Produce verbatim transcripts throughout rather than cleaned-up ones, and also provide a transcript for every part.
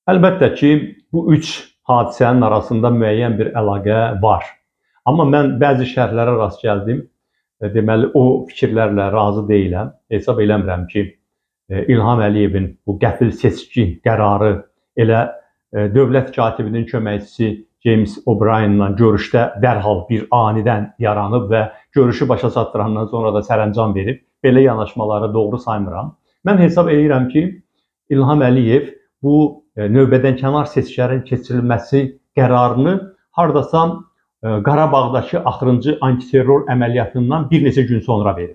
Əlbəttə ki, bu üç hadisənin arasında müəyyən bir əlaqə var. Amma mən bəzi şərhlərə rast gəldim. Deməli, o fikirlərlə razı deyiləm. Hesab eləmirəm ki, İlham Əliyevin bu qəfil seçki qərarı elə dövlət katibinin köməkçisi James O'Brien'la görüşdə dərhal bir anidən yaranıb və görüşü başa çatdırandan sonra da sərəncam verib. Belə yanaşmaları doğru saymıram. Mən hesab edirəm ki, İlham Əliyev bu növbədənkənar seçkilərin keçirilməsi qərarını hardasa Qarabağdakı axırıncı antiterror əməliyyatından bir neçə gün sonra verib.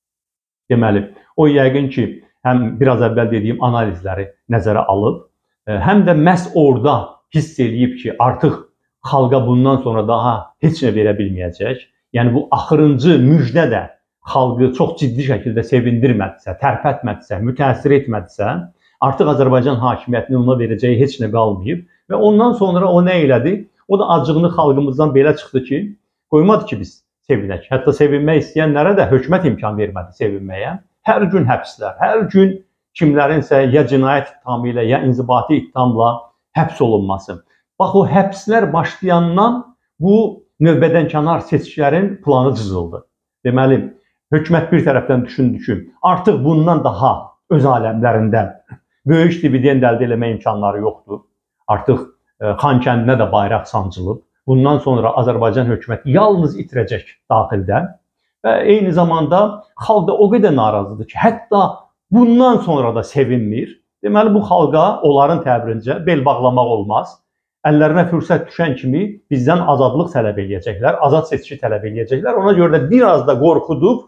Deməli, o yəqin ki, həm biraz əvvəl dediyim analizləri nəzərə alıb, həm də məhz orada hiss eləyib ki, artıq xalqa bundan sonra daha heç nə verə bilməyəcək. Yəni, bu axırıncı müjdə də xalqı çox ciddi şəkildə sevindirmədisə, tərpətmədisə, mütəəssir etmədisə, artıq Azərbaycan hakimiyyətinin ona verəcəyi heç nə qalmayıb və ondan sonra o nə elədi? O da acığını xalqımızdan belə çıxdı ki, qoymadı ki, biz sevinək. Hətta sevinmək istəyənlərə də hökumət imkan vermədi sevinməyə. Hər gün həbslər, hər gün kimlərinsə ya cinayət ittihamı ilə, ya inzibati ittihamla həbs olunması. Bax, o həbslər başlayandan bu növbədənkənar seçkilərin planı cızıldı. Deməli, hökumət bir tərəfdən düşündü ki, artıq bundan daha öz aləmlərində böyük dividend əldə etmə imkanları yoxdur. Artıq Xan kəndinə də bayraq sancılıb. Bundan sonra Azərbaycan hökuməti yalnız itirəcək daxildə və eyni zamanda xalq da o qədər narazıdır ki, hətta bundan sonra da sevinmir. Deməli, bu xalqa onların təbirincə bel bağlamaq olmaz. Əllərinə fürsət düşən kimi bizdən azadlıq tələb eləyəcəklər, azad seçki tələb eləyəcəklər. Ona görə də biraz da qorxudub,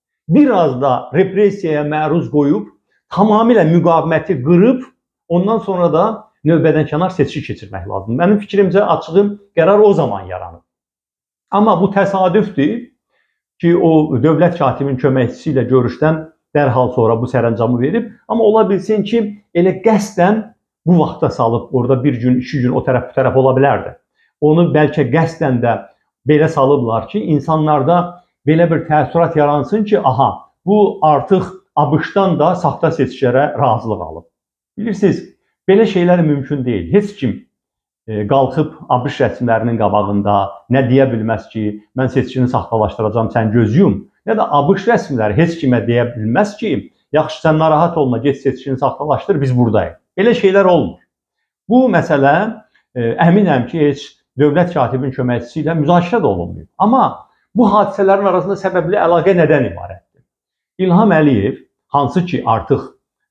biraz da repressiyaya məruz qoyub, tamamilə müqaviməti qırıb, ondan sonra da növbədənkənar seçki keçirmək lazımdır. Mənim fikrimcə açığı qərar o zaman yaranıb. Amma bu təsadüfdür ki, o dövlət katibinin köməkçisi ilə görüşdən dərhal sonra bu sərəncamı verib. Amma ola bilsin ki, elə qəsdən bu vaxta salıb, orada bir gün, iki gün o tərəf bu tərəf ola bilərdi. Onu bəlkə qəsdən də belə salıblar ki, insanlarda belə bir təəssürat yaransın ki, aha, bu artıq ABŞ-dan da saxta seçkilərə razılıq alıb. Bilirsiniz, belə şeylər mümkün deyil. Heç kim qalxıb ABŞ rəsmilərinin qabağında nə deyə bilməz ki, mən seçkini saxtalaşdıracam, sən göz yum. Ya da ABŞ rəsmiləri heç kimə deyə bilməz ki, yaxşı, sən narahat olma, get seçkini saxtalaşdır, biz buradayıq. Belə şeylər olmur. Bu məsələ əminəm ki, heç dövlət katibinin köməkçisi ilə müzakirə də olunmuyor. Amma bu hadisələrin arasında səbəbli əlaqə nədən ibarətdir? İlham Əliyev, hansı ki artıq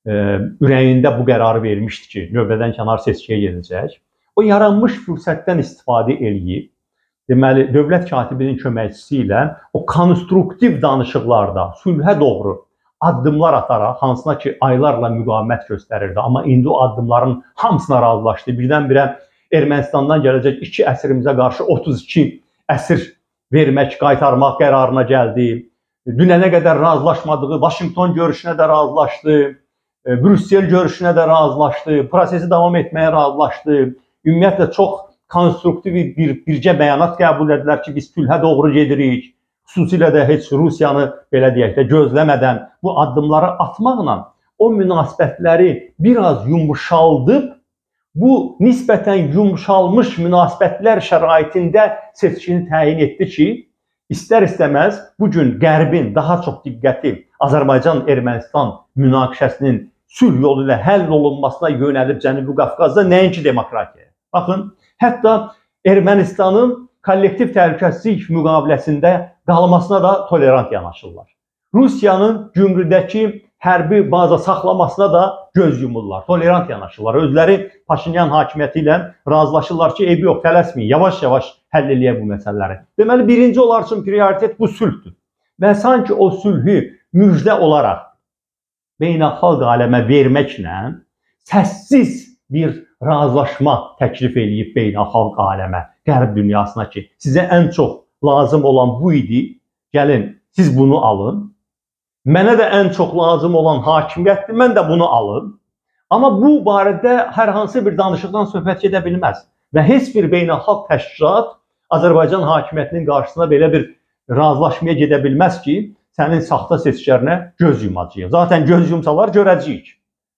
ürəyində bu qərarı vermişdi ki, növbədənkənar seçkiyə gedəcək. O yaranmış fürsətdən istifadə eləyib, deməli, dövlət katibinin köməkçisi ilə o konstruktiv danışıqlarda sülhə doğru addımlar ataraq, hansına ki aylarla müqavimət göstərirdi, amma indi o addımların hamısına razılaşdı. Birdən-birə Ermənistandan gələcək iki əsrimizə qarşı otuz iki əsir vermək, qaytarmaq qərarına gəldi. Dünənə qədər razılaşmadığı Vaşinqton görüşünə də razılaşdı. Brüssel görüşünə də razılaşdı, prosesi davam etməyə razılaşdı. Ümumiyyətlə, çox konstruktiv bir bircə bəyanat qəbul edilər ki, biz sülhə doğru gedirik. Xüsusilə də heç Rusiyanı, belə deyək də, gözləmədən bu addımları atmaqla o münasibətləri biraz yumuşaldıb, bu nisbətən yumuşalmış münasibətlər şəraitində seçkini təyin etdi ki, istər-istəməz bugün Qərbin daha çox diqqəti Azərbaycan-Ermənistan münaqişəsinin sülh yolu ilə həll olunmasına yönəlib Cənubi Qafqazda nəinki demokratiya. Baxın, hətta Ermənistanın kollektiv təhlükəsizlik müqaviləsində qalmasına da tolerant yanaşırlar. Rusiyanın Gümrüdəki hərbi baza saxlamasına da göz yumurlar, tolerant yanaşırlar. Özləri Paşinyan hakimiyyəti ilə razılaşırlar ki, eybi yox, tələsməyin, yavaş-yavaş həll eləyək bu məsələləri. Deməli, birinci onlar üçün prioritet bu sülhdür. Və sanki o sülhü müjdə olaraq beynəlxalq aləmə verməklə səssiz bir razılaşma təklif eləyib beynəlxalq aləmə, qərb dünyasına ki, sizə ən çox lazım olan bu idi, gəlin, siz bunu alın. Mənə də ən çox lazım olan hakimiyyətdir, mən də bunu alın. Amma bu barədə hər hansı bir danışıqdan söhbət gedə bilməz. Və heç bir beynəlxalq təşkilat Azərbaycan hakimiyyətinin qarşısına belə bir razılaşmaya gedə bilməz ki, sənin saxta seçkilərinə göz yumacağıq. Zaten göz yumsalar görəcəyik.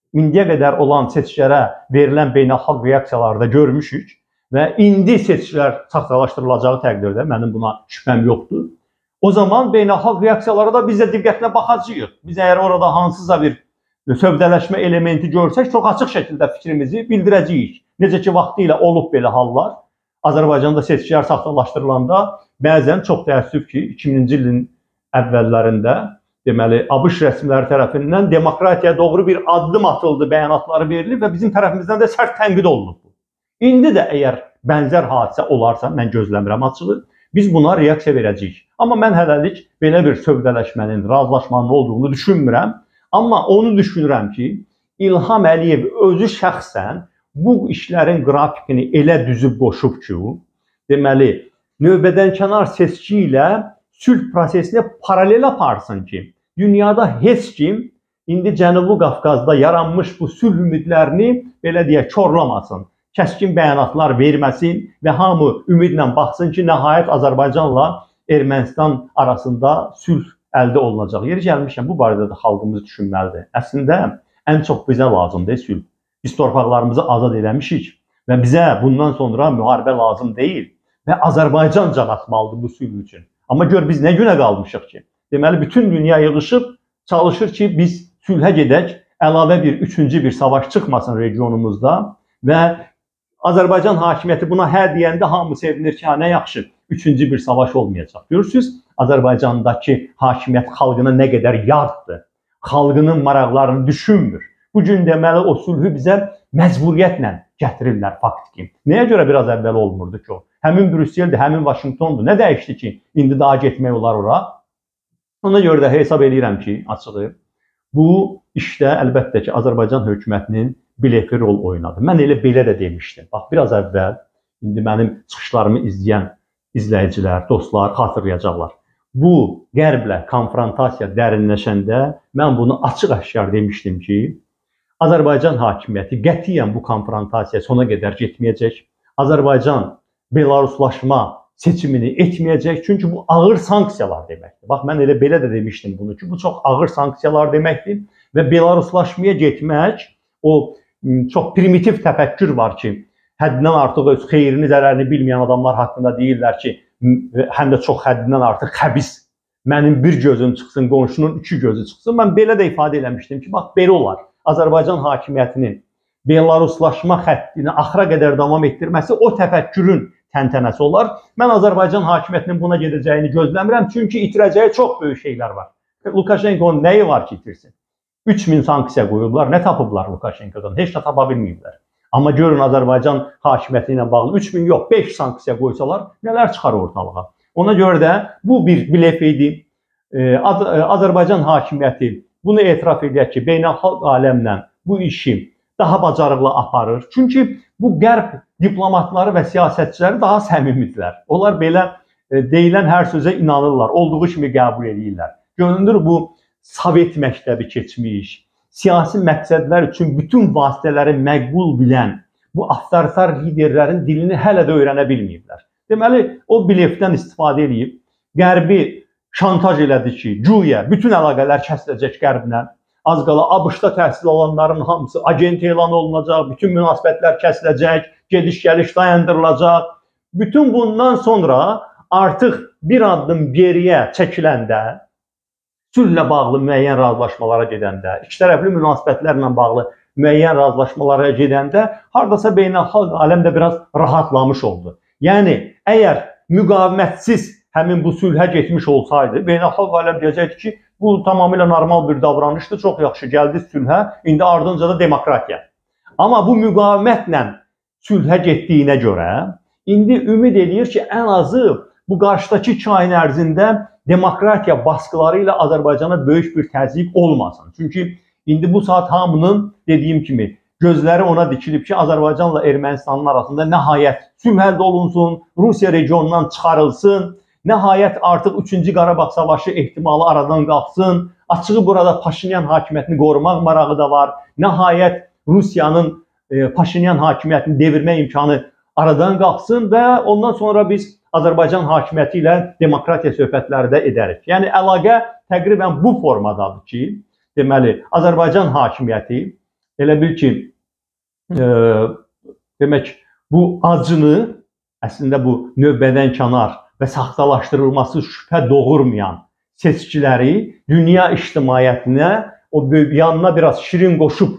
indiyə qədər olan seçkilərə verilən beynəlxalq reaksiyalarda görmüşük və indi seçkilər saxtalaşdırılacağı təqdirdə mənim buna şübhəm yoxdur. O zaman beynəlxalq reaksiyalara da biz də diqqətlə baxacağıq. Biz əgər orada hansısa bir sövdələşmə elementi görsək, çox açıq şəkildə fikrimizi bildirəcəyik. Necə ki, vaxtı ilə olub belə hallar. Azərbaycanda seçkilər saxtalaşdırılanda bəzən çox təəssüf ki, iki minci ilin əvvəllərində deməli, ABŞ rəsmiləri tərəfindən demokratiyaya doğru bir addım atıldı, bəyanatları verilib və bizim tərəfimizdən də sərt tənqid olunub. İndi də əgər bənzər hadisə olarsa, mən gözləmirəm açığı, biz buna reaksiya verəcəyik. Amma mən hələlik belə bir sövdələşmənin, razılaşmanın olduğunu düşünmürəm. Amma onu düşünürəm ki, İlham Əliyev özü şəxsən bu işlərin qrafikini elə düzüb qoşub ki, deməli, növbədənkənar seçki ilə sülh prosesini paralel aparsın ki, dünyada heç kim indi Cənubi Qafqazda yaranmış bu sülh ümidlərini belə deyək, korlamasın, kəskin bəyanatlar verməsin və hamı ümidlə baxsın ki, nəhayət Azərbaycanla Ermənistan arasında sülh əldə olunacaq. Yeri gəlmişəm, bu barədə də xalqımız düşünməlidir. Əslində, ən çox bizə lazımdır sülh. Biz torpaqlarımızı azad eləmişik və bizə bundan sonra müharibə lazım deyil və Azərbaycan can atmalıdır bu sülh üçün. Amma gör, biz nə günə qalmışıq ki? Deməli, bütün dünya yığışıb çalışır ki, biz sülhə gedək, əlavə bir, üçüncü bir savaş çıxmasın regionumuzda və Azərbaycan hakimiyyəti buna hə deyəndə hamı sevinir ki, nə yaxşı, üçüncü bir savaş olmayacaq. Görürsünüz, Azərbaycandakı hakimiyyət xalqına nə qədər yaddır, xalqının maraqlarını düşünmür. Bugün deməli o sülhü bizə məcburiyyətlə gətirirlər faktiki. Nəyə görə biraz əvvəl olmurdu ki o? Həmin Brüsseldir, həmin Vaşinqtondur. Nə dəyişdi ki, indi daha getmək olar ora? Ona görə də hesab edirəm ki, açığı, bu işdə əlbəttə ki, Azərbaycan hökumətinin bilefi rol oynadı. Mən elə belə də demişdim. Bax, biraz əvvəl, indi mənim çıxışlarımı izləyən izləyicilər, dostlar xatırlayacaqlar. Bu qərblə konfrontasiya dərinləşəndə mən bunu açıq-aşkar demişdim ki, Azərbaycan hakimiyyəti qətiyyən bu konfrontasiyaya sona qədər getməyəcək. Azərbaycan Belaruslaşma seçimini etməyəcək. Çünki bu ağır sanksiyalar deməkdir. Bax, mən elə belə də demişdim bunu ki, bu çox ağır sanksiyalar deməkdir və Belaruslaşmaya getmək, o çox primitiv təfəkkür var ki, həddindən artıq öz xeyrini, zərərini bilməyən adamlar haqqında deyirlər ki, həm də çox həddindən artıq xəbis, mənim bir gözüm çıxsın, qonşunun iki gözü çıxsın. Mən belə də ifadə eləmişdim ki, bax, belə olar. Azərbaycan hakimiyyətinin Belaruslaşma xəttini axıra qədər davam etdirməsi o təfəkkürün təntənəsi olar. Mən Azərbaycan hakimiyyətinin buna gedəcəyini gözləmirəm, çünki itirəcəyi çox böyük şeylər var. Lukashenko'nun nəyi var ki, itirsin? üç min sanksiya qoyublar, nə tapıblar Lukashenko'dan? Heç də tapa bilməyiblər. Amma görün, Azərbaycan hakimiyyəti ilə bağlı üç min yox, beş sanksiya qoysalar, nələr çıxar ortalığa? Ona görə də bu bir blef idi. Azərbaycan hakimiyyəti bunu etiraf edək ki, beynəlxalq aləmlə bu işi daha bacarıqlı aparır. Çünki bu qərb diplomatları və siyasətçiləri daha səmimidirlər. Onlar belə deyilən hər sözə inanırlar, olduğu kimi qəbul edirlər. Görünür, bu Sovet məktəbi keçmiş, siyasi məqsədlər üçün bütün vasitələri məqbul bilən bu avtoritar liderlərin dilini hələ də öyrənə bilməyiblər. Deməli, o blefdən istifadə edib, qərbi şantaj elədi ki, güya bütün əlaqələr kəsiləcək qərblə. Az qala ABŞ-da təhsil alanların hamısı agent elan olunacaq, bütün münasibətlər kəsiləcək, gediş-gəliş dayandırılacaq. Bütün bundan sonra artıq bir addım geriyə çəkiləndə, sülhlə bağlı müəyyən razılaşmalara gedəndə, iki tərəfli münasibətlərlə bağlı müəyyən razılaşmalara gedəndə, hardasa beynəlxalq aləm də biraz rahatlamış oldu. Yəni, əgər müqavimətsiz həmin bu sülhə getmiş olsaydı, beynəlxalq aləm deyəcəkdi ki, bu tamamilə normal bir davranışdır, çox yaxşı gəldi sülhə, indi ardınca da demokratiya. Amma bu müqavimətlə sülhə getdiyinə görə, indi ümid edir ki, ən azı bu qarşıdakı iki ayın ərzində demokratiya baskıları ilə Azərbaycana böyük bir təzyiq olmasın. Çünki indi bu saat hamının, dediyim kimi, gözləri ona dikilib ki, Azərbaycanla Ermənistanın arasında nəhayət sülh əldə olunsun, Rusiya regionundan çıxarılsın, nəhayət artıq üçüncü Qarabağ savaşı ehtimalı aradan qalxsın, açığı burada Paşinyan hakimiyyətini qorumaq marağı da var, nəhayət Rusiyanın e, Paşinyan hakimiyyətini devirmə imkanı aradan qalxsın və ondan sonra biz Azərbaycan hakimiyyəti ilə demokratiya söhbətləri də edərik. Yəni, əlaqə təqribən bu formadadır ki, deməli, Azərbaycan hakimiyyəti Elə bil ki, e, demək, bu acını, əslində bu növbədən kənar və saxtalaşdırılması şübhə doğurmayan seçkiləri dünya ictimaiyyətinə o yanına biraz şirin qoşub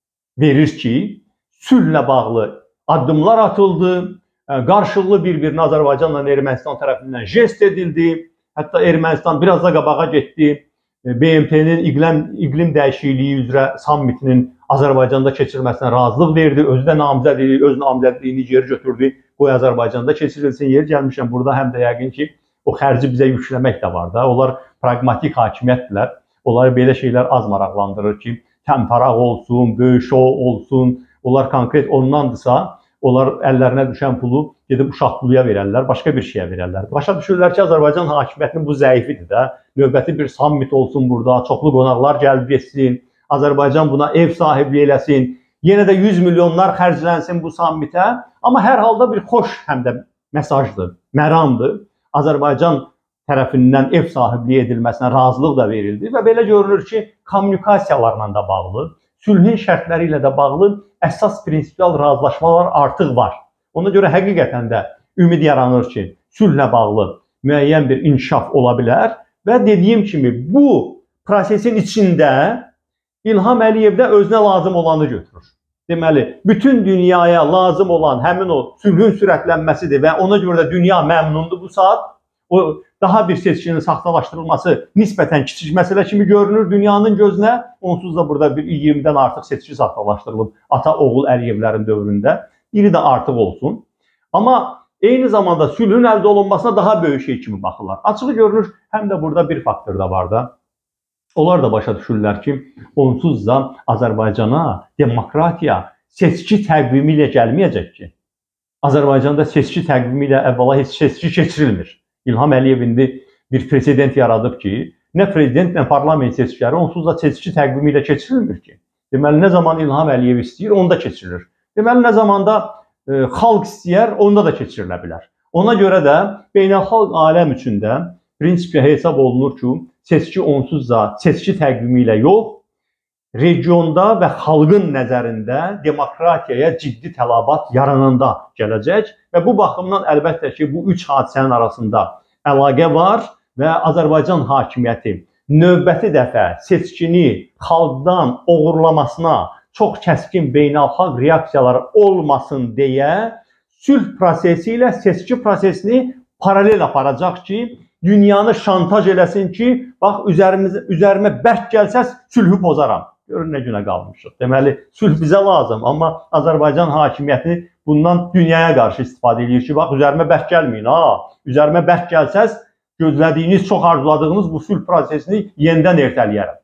verir ki, sülhlə bağlı addımlar atıldı, qarşılıqlı bir-birinə Azərbaycanla Ermənistan tərəfindən jest edildi, hətta Ermənistan biraz da qabağa getdi, B M T-nin iqlim, iqlim dəyişikliyi üzrə sammitinin Azərbaycanda keçirilməsinə razılıq verdi, özü də namizədliyi, öz namizədliyini geri götürdü, qoy Azərbaycanda keçirilsin. Yer gəlmişəm, burada həm də yəqin ki, o xərci bizə yükləmək də var da. Onlar pragmatik hakimiyyətdirlər, onları belə şeylər az maraqlandırır ki, təmparaq olsun, böyük şou olsun, onlar konkret onlandırsa, onlar əllərinə düşən pulu gedib uşaq puluya verərlər, başqa bir şeyə verərlər. Başa düşürlər ki, Azərbaycan hakimiyyətinin bu zəifidir də, növbəti bir sammit olsun burada, çoxlu qonaqlar gəlib geçsin, Azərbaycan buna ev sahibliyi eləsin, yenə də yüz milyonlar xərclənsin bu sammitə, amma hər halda bir xoş həm də mesajdır, məramdır. Azərbaycan tərəfindən ev sahibliyi edilməsinə razılıq da verildi və belə görünür ki, kommunikasiyalarla da bağlı, sülhün şərtləri ilə də bağlı əsas prinsipial razılaşmalar artıq var. Ona görə həqiqətən də ümid yaranır ki, sülhlə bağlı müəyyən bir inkişaf ola bilər və dediyim kimi bu prosesin içində İlham Əliyev də özünə lazım olanı götürür. Deməli, bütün dünyaya lazım olan həmin o sülhün sürətlənməsidir və ona görə də dünya məmnundur bu saat. O daha bir seçkinin saxtalaşdırılması nisbətən kiçik məsələ kimi görünür dünyanın gözünə. Onsuz da burada bir iyirmidən artıq seçki saxtalaşdırılıb ata-oğul Əliyevlərin dövründə. Biri də artıq olsun. Amma eyni zamanda sülhün əldə olunmasına daha böyük şey kimi baxırlar. Açığı görünür, həm də burada bir faktor da var da. Onlar da başa düşürlər ki, onsuz da Azərbaycana demokratiya seçki təqvimi ilə gəlməyəcək ki. Azərbaycanda seçki təqvimi ilə əvvəla heç seçki keçirilmir. İlham Əliyev indi bir president yaradıb ki, nə prezident, nə parlament seçkiləri onsuz da seçki təqvimi ilə keçirilmir ki. Deməli, nə zaman İlham Əliyev istəyir, onda keçirilir. Deməli, nə zaman da e, xalq istəyər, onda da keçirilə bilər. Ona görə də beynəlxalq aləm üçündə prinsipiya hesab olunur ki, seçki onsuz da seçki təqvimi ilə yox, regionda və xalqın nəzərində demokratiyaya ciddi tələbat yarananda gələcək və bu baxımdan əlbəttə ki, bu üç hadisənin arasında əlaqə var və Azərbaycan hakimiyyəti növbəti dəfə seçkini xalqdan oğurlamasına çox kəskin beynəlxalq reaksiyalar olmasın deyə sülh prosesi ilə seçki prosesini paralel aparacaq ki, dünyanı şantaj eləsin ki, bax, üzərimə bərk gəlsəz, sülhü pozaram. Görün nə günə qalmışıq. Deməli, sülh bizə lazım, amma Azərbaycan hakimiyyəti bundan dünyaya qarşı istifadə edir ki, bax, üzərimə bərk gəlməyin, ha, üzərimə bərk gəlsəz, gözlədiyiniz, çox arzuladığınız bu sülh prosesini yenidən ertələyərəm.